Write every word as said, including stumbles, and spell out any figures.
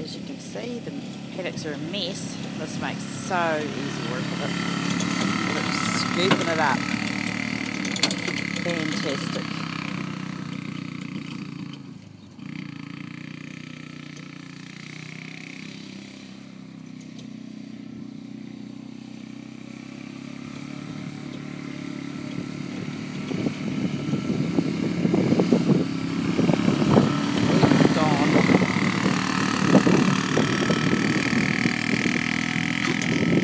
as you can see, the paddocks are a mess. This makes so easy work of it. Look, scooping it up. Fantastic.